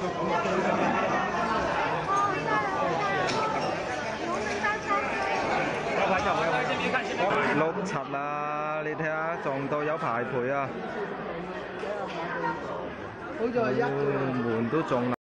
6、7啦，你睇下撞到有排賠啊！好在一門都中啦。